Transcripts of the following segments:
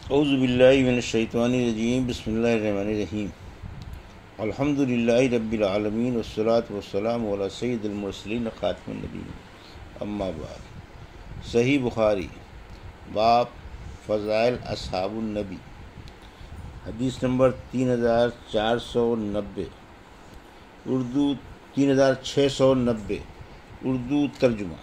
اعوذ باللہ من الشیطان الرجیم، بسم اللہ الرحمن الرحیم۔ الحمد للہ رب العالمین والصلاة والسلام علی سید المرسلین خاتم النبیین، اما بعد۔ صحیح بخاری، باب فضائل اصحاب النبی، حدیث نمبر 3490، اردو 3690، اردو ترجمہ۔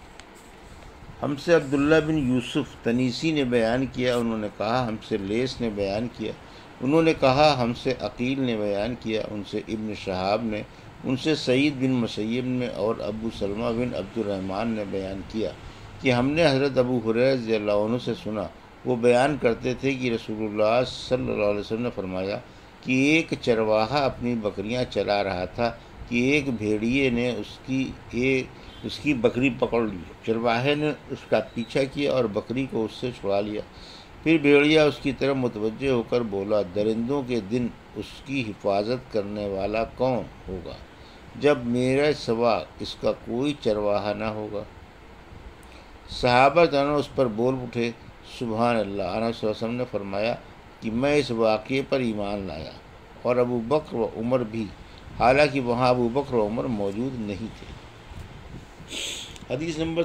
ہم سے عبداللہ بن یوسف تنیسی نے بیان کیا، انہوں نے کہا ہم سے لیث نے بیان کیا، انہوں نے کہا ہم سے عقیل نے بیان کیا، ان سے ابن شہاب نے، ان سے سعید بن مسیب نے اور ابو سلمہ بن عبد الرحمن نے بیان کیا کہ ہم نے حضرت ابو ہریرہ رضی اللہ عنہ سے سنا، وہ بیان کرتے تھے کہ رسول اللہ صلی اللہ علیہ وسلم نے فرمایا کہ ایک چرواہا اپنی بکریاں چلا رہا تھا کہ ایک بھیڑیے نے اس کی بکری پکڑ لی۔ چرواہے نے اس کا پیچھا کیا اور بکری کو اس سے چھڑا لیا۔ پھر بھیڑیا اس کی طرف متوجہ ہو کر بولا، درندوں کے دن اس کی حفاظت کرنے والا کون ہوگا جب میرے سوا اس کا کوئی چرواہا نہ ہوگا؟ صحابہ جانو اس پر بول اٹھے، سبحان اللہ۔ آنس صلی اللہ علیہ وسلم نے فرمایا کہ میں اس واقعے پر ایمان لایا، اور ابو بکر و عمر بھی، حالانکہ وہاں ابو بکر و عمر موجود نہیں تھے۔ حدیث نمبر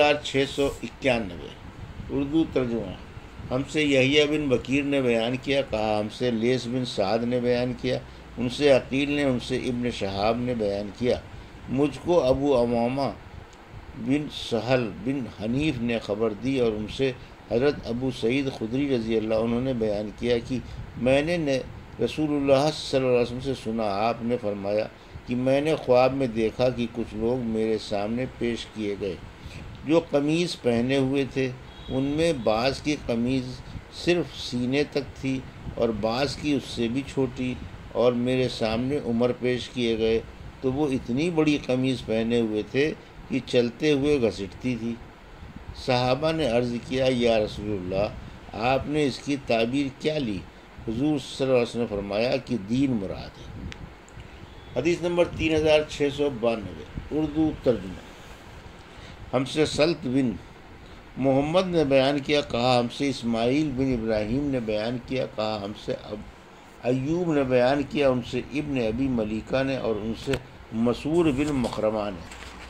3691، اردو ترجمہ۔ ہم سے یحییٰ بن بکیر نے بیان کیا، کہا ہم سے لیث بن سعد نے بیان کیا، ان سے عقیل نے، ان سے ابن شہاب نے بیان کیا، مجھ کو ابو امامہ بن سہل بن حنیف نے خبر دی، اور ان سے حضرت ابو سعید خدری رضی اللہ عنہ نے بیان کیا کہ میں نے رسول اللہ صلی اللہ علیہ وسلم سے سنا، آپ نے فرمایا کہ میں نے خواب میں دیکھا کہ کچھ لوگ میرے سامنے پیش کیے گئے جو قمیض پہنے ہوئے تھے، ان میں بعض کی قمیض صرف سینے تک تھی اور بعض کی اس سے بھی چھوٹی، اور میرے سامنے عمر پیش کیے گئے تو وہ اتنی بڑی قمیض پہنے ہوئے تھے کہ چلتے ہوئے گھسٹتی تھی۔ صحابہ نے عرض کیا، یا رسول اللہ، آپ نے اس کی تعبیر کیا لی؟ حضور صلی اللہ علیہ وسلم نے فرمایا کہ دین مراد ہے۔ حدیث نمبر 3692، اردو ترجمہ۔ ہم سے سلط بن محمد نے بیان کیا، کہا ہم سے اسماعیل بن ابراہیم نے بیان کیا، کہا ہم سے ایوب نے بیان کیا، ان سے ابن ابی ملیکہ نے، اور ان سے مسعور بن مخرمہ نے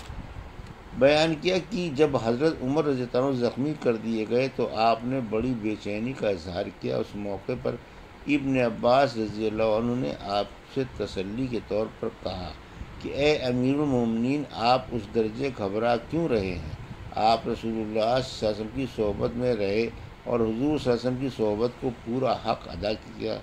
بیان کیا کہ جب حضرت عمر رضی اللہ عنہ زخمی کر دیے گئے تو آپ نے بڑی بے چینی کا اظہار کیا۔ اس موقع پر ابن عباس رضی اللہ عنہ نے آپ سے تسلی کے طور پر کہا کہ اے امیر المومنین، آپ اس درجے گھبرا کیوں رہے ہیں؟ آپ رسول اللہ صلی اللہ علیہ وسلم کی صحبت میں رہے اور حضور صلی اللہ علیہ وسلم کی صحبت کو پورا حق ادا کیا۔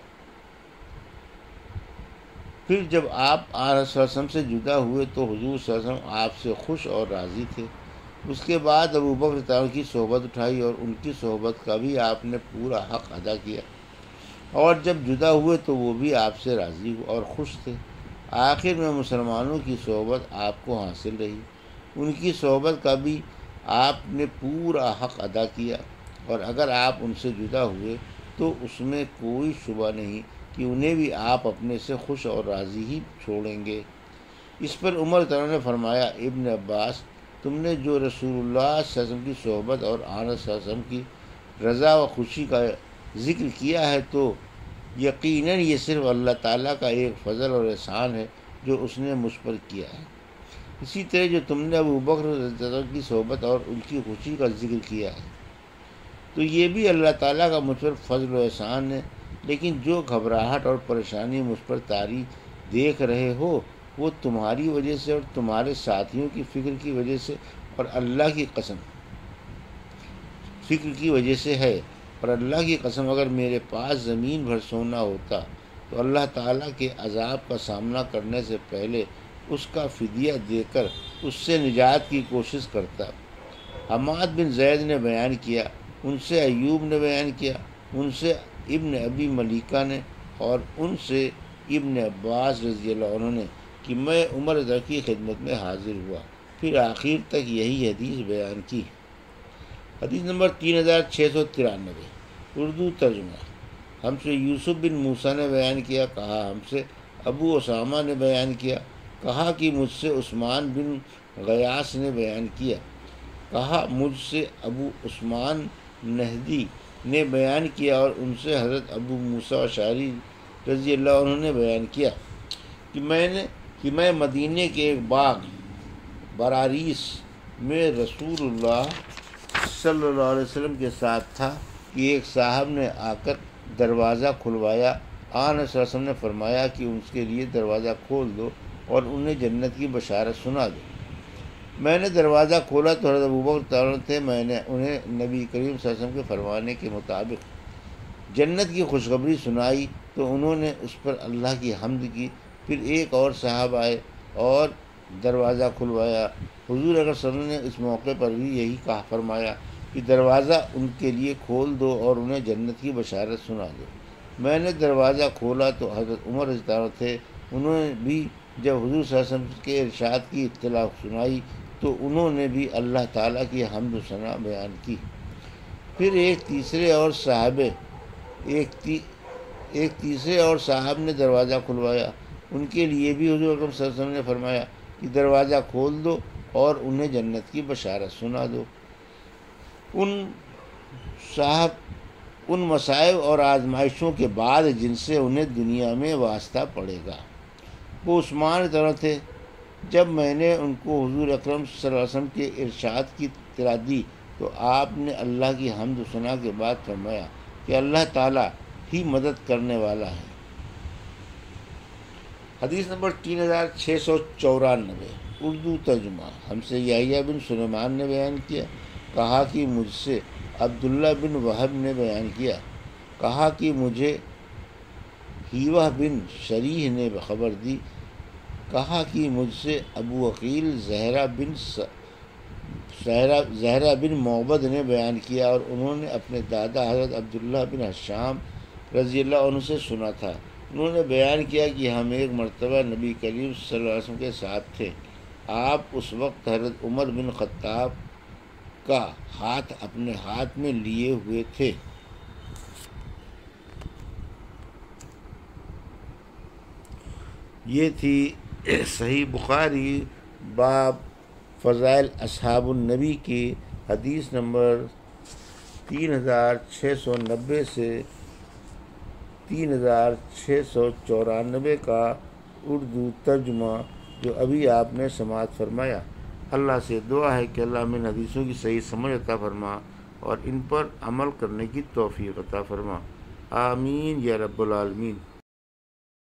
پھر جب آپ صلی اللہ علیہ وسلم سے جدا ہوئے تو حضور صلی اللہ علیہ وسلم آپ سے خوش اور راضی تھے۔ اس کے بعد ابو بکر رضی اللہ عنہ کی صحبت اٹھائی اور ان کی صحبت کا بھی آپ نے پورا حق ادا کیا، اور جب جدا ہوئے تو وہ بھی آپ سے راضی اور خوش تھے۔ آخر میں مسلمانوں کی صحبت آپ کو حاصل رہی، ان کی صحبت کا بھی آپ نے پورا حق ادا کیا، اور اگر آپ ان سے جدا ہوئے تو اس میں کوئی شبہ نہیں کہ انہیں بھی آپ اپنے سے خوش اور راضی ہی چھوڑیں گے۔ اس پر عمر رضی اللہ عنہ نے فرمایا، ابن عباس، تم نے جو رسول اللہ صلی اللہ علیہ وسلم کی صحبت اور آنس صلی اللہ علیہ وسلم کی رضا و خوشی کا ذکر کیا ہے تو یقیناً یہ صرف اللہ تعالیٰ کا ایک فضل اور احسان ہے جو اس نے مجھ پر کیا ہے۔ اسی طرح جو تم نے ابو بکر رضی اللہ عنہ کی صحبت اور ان کی خوشی کا ذکر کیا ہے تو یہ بھی اللہ تعالیٰ کا مجھ پر فضل و احسان ہے، لیکن جو گھبراہٹ اور پریشانی مجھ پر طاری دیکھ رہے ہو وہ تمہاری وجہ سے اور تمہارے ساتھیوں کی فکر کی وجہ سے اور اللہ کی قسم فکر کی وجہ سے ہے، اور اللہ کی قسم اگر میرے پاس زمین بھر سونا ہوتا تو اللہ تعالیٰ کے عذاب کا سامنا کرنے سے پہلے اس کا فدیہ دے کر اس سے نجات کی کوشش کرتا۔ حماد بن زید نے بیان کیا، ان سے ایوب نے بیان کیا، ان سے ابن ابی ملیکہ نے، اور ان سے ابن عباس رضی اللہ عنہ نے کہ میں عمر رضی اللہ کی خدمت میں حاضر ہوا، پھر آخر تک یہی حدیث بیان کی۔ حدیث نمبر 3693، اردو ترجمہ۔ ہم سے یوسف بن موسیٰ نے بیان کیا، کہا ہم سے ابو اسامہ نے بیان کیا، کہا کہ مجھ سے عثمان بن غیاث نے بیان کیا، کہا مجھ سے ابو عثمان نہدی نے بیان کیا اور ان سے حضرت ابو موسیٰ اشعری رضی اللہ عنہ نے بیان کیا کہ میں مدینے کے ایک باغ براریس میں رسول اللہ صلی اللہ علیہ وسلم کے ساتھ تھا کہ ایک صاحب نے آ کر دروازہ کھلوایا۔ آن صلی اللہ علیہ وسلم نے فرمایا کہ اس کے لیے دروازہ کھول دو اور انہیں جنت کی بشارت سنا دو۔ میں نے دروازہ کھولا تو حضرت ابوبکر تھے۔ میں نے انہیں نبی کریم صلی اللہ علیہ وسلم کے فرمانے کے مطابق جنت کی خوشخبری سنائی تو انہوں نے اس پر اللہ کی حمد کی۔ پھر ایک اور صاحب آئے اور دروازہ کھلوایا۔ حضور اکرم صلی اللہ علیہ وسلم نے اس موقع پر بھی یہی کہا فرمایا کہ دروازہ ان کے لیے کھول دو اور انہیں جنت کی بشارت سنا دو۔ میں نے دروازہ کھولا تو حضرت عمر رضی اللہ عنہ تھے۔ انہوں نے بھی جب حضور صلی اللہ علیہ وسلم کے ارشاد کی اطلاع سنائی تو انہوں نے بھی اللہ تعالیٰ کی حمد و ثنا بیان کی۔ پھر ایک تیسرے اور صاحب نے دروازہ کھلوایا۔ ان کے لیے بھی حضور اکرم صلی اللہ علیہ وسلم نے فرمایا کہ دروازہ کھول دو اور انہیں جنت کی بشارت سنا دو۔ ان مصائب اور آزمائشوں کے بعد جن سے انہیں دنیا میں واسطہ پڑے گا، وہ عثمان رضی اللہ عنہ تھے۔ جب میں نے ان کو حضور اکرم صلی اللہ علیہ وسلم کے ارشاد کی اطلاع دی تو آپ نے اللہ کی حمد و ثنا کے بعد فرمایا کہ اللہ تعالیٰ ہی مدد کرنے والا ہے۔ حدیث نمبر 3694 اردو ترجمہ۔ ہم سے یحییٰ بن سلیمان نے بیان کیا، کہا کہ مجھ سے عبداللہ بن وہب نے بیان کیا، کہا کہ مجھے ہیوہ بن شریح نے خبر دی، کہا کہ مجھ سے ابو عقیل زہرہ بن معبد نے بیان کیا اور انہوں نے اپنے دادا حضرت عبداللہ بن حشام رضی اللہ عنہ سے سنا تھا۔ انہوں نے بیان کیا کہ ہم ایک مرتبہ نبی کریم صلی اللہ علیہ وسلم کے ساتھ تھے۔ آپ اس وقت حضرت عمر بن خطاب کا ہاتھ اپنے ہاتھ میں لیے ہوئے تھے۔ یہ تھی صحیح بخاری باب فضائل اصحاب النبی کی حدیث نمبر 3690 سے 3694 کا اردو ترجمہ جو ابھی آپ نے سماعت فرمایا۔ اللہ سے دعا ہے کہ اللہ ہمیں حدیثوں کی صحیح سمجھ عطا فرما اور ان پر عمل کرنے کی توفیق عطا فرما۔ آمین یا رب العالمین۔